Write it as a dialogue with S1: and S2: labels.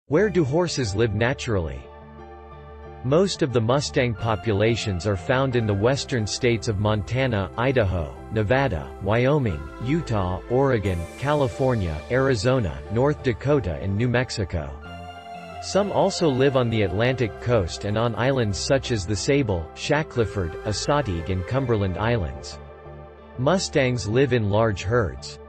S1: Where do horses live naturally? Most of the Mustang populations are found in the western states of Montana, Idaho, Nevada, Wyoming, Utah, Oregon, California, Arizona, North Dakota and New Mexico. Some also live on the Atlantic coast and on islands such as the Sable, Shackleford, Assateague and Cumberland Islands. Mustangs live in large herds.